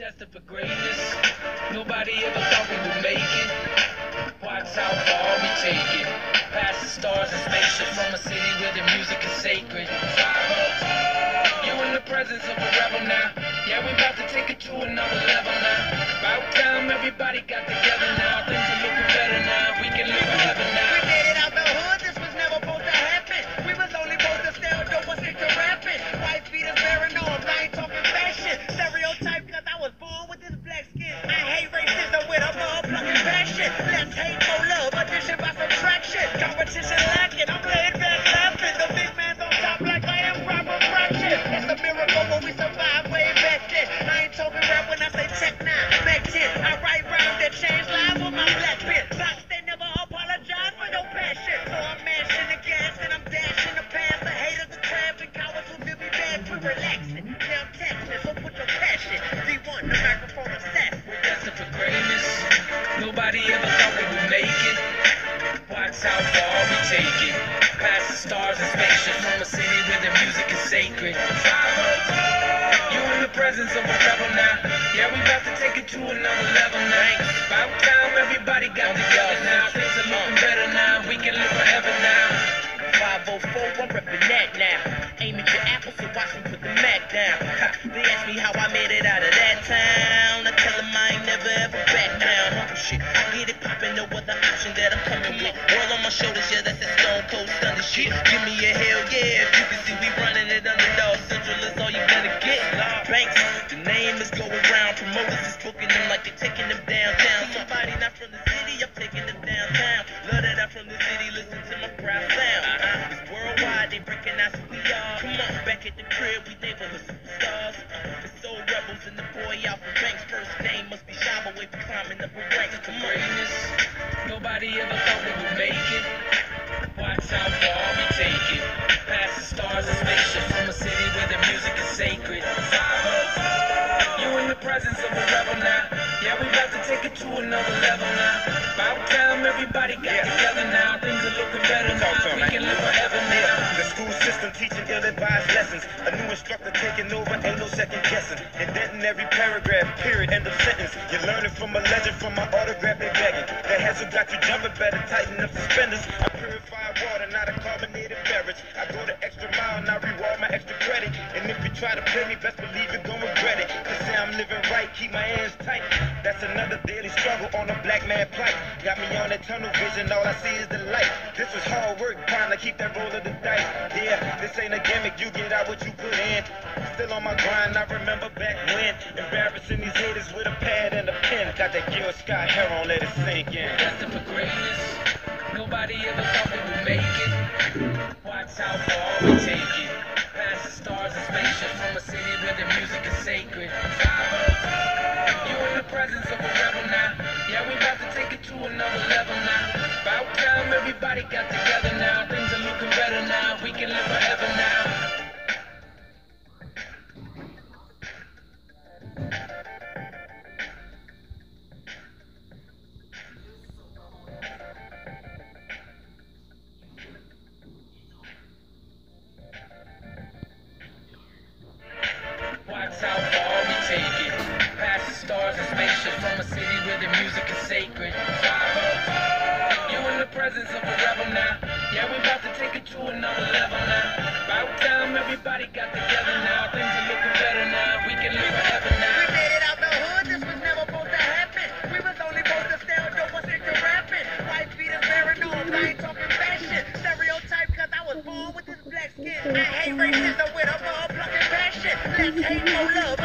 destined for greatness. Nobody ever thought we would make it. Watch how far we take it. Past the stars and spaceships from a city where the music is sacred. You in the presence of a rebel now. Yeah, we about to take it to another level now. About time everybody got together now. Things are looking better now. We can live forever now. We made it out the hood. This was never supposed to happen. We was only supposed to stay dope and stick to rapping. White feet is bearing on. I ain't talking fashion. Stereotype cause I was born with this black skin. I hate racism with a motherfucking passion. Let's hate for love. Addition by subtraction. Competition lacking. I'm laid back laughing. The big man's on top like I am proper fraction. It's a miracle when we survive way back then. I ain't talking rap when I say tech now. Back 10. I write rhymes that change lives with my black pen. Blocks they never apologize for your passion. So I'm mashing the gas and I'm dashing the past. The haters are trapping. Cowards who feel me bad. We're relaxing. Now I'm texting. So put your passion. D1, the microphone assassin. We're destined for greatness. Nobody ever thought we would make it. Watch how far we take it. Past the stars and spaceships from a city where the music is sacred. You in the presence of a rebel now. Yeah, we about to take it to another level now. About time everybody got together now. Things are looking better now. We can live forever now. 504, I'm reppin' that now. Aim at your apple, so watch me put the Mac down. They ask me how I made it out of that town. I tell them I ain't never ever back down. Humble shit, I get it poppin', no other option that I'm coming with. World on my shoulders, yeah, that's that stone cold stunning shit. Give me a hell yeah, if you can see we running it underdog central, is all you gonna get. Banks, the name is going round. Promoters is booking them like they're taking them downtown. Somebody not from the city, I'm taking them downtown. Love that I'm from the city, listen to my proud sound. It's worldwide, they recognize who we are. Come on, back at the crib, we neighborhood superstars. The soul rebels and the boy out from Banks. First name must be shy, but we be climbing up the ranks. Come on. Greatness. Nobody ever thought we would make it. Watch how far we take it. Past the stars and spaceships from a city where the music is sacred. You in the presence of a rebel now. Yeah, we about to take it to another level now. About time everybody got together now. Things are looking better now. We can live forever now. The school system teaching ill-advised lessons. A new instructor taking over, ain't no second guessing. Indenting every paragraph, period, end of sentence. You're learning from a legend, from my autograph they begging. The hassle got you jumping, better tighten up suspenders. I purify water, not a carbonated beverage. I go the extra mile and I reward my extra credit. And if you try to play me, best believe you're gonna regret it. They say I'm living right, keep my hands tight. That's another daily struggle on a black man plight. Got me on that tunnel vision, all I see is the light. This was hard work, trying to keep that roll of the dice. Yeah, this ain't a gimmick, you get out what you put in. Still on my grind, I remember back when. Embarrassing these haters with a pad and a pen. Got that Gil Scott hair on, let it sink in. Destined for greatness. Nobody ever thought we would make it. Watch how far we take it. Past the stars and spaceships from a city where the music is sacred. You in the presence of a rebel now. Yeah, we about to take it to another level now. About time everybody got together now. Things are looking better now. We can live forever now. Watch how far we take it. Past the stars and spaceships from a city where the music is sacred. You in the presence of a rebel now. Yeah, we about to take it to another level now. About time everybody got together now. Things are looking better now. We can live forever now. We made it out the hood. This was never supposed to happen. We was only supposed to stay dope and stick to rapping. White feet is bearing on. I ain't talking fashion. Stereotype cause I was born with this black skin. I hate racism with a motherfucking passion. Let's hate for love.